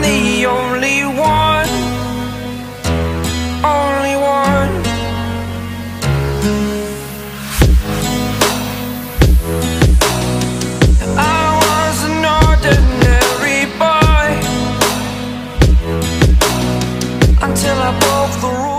the only one, only one. I was an ordinary boy until I broke the rules.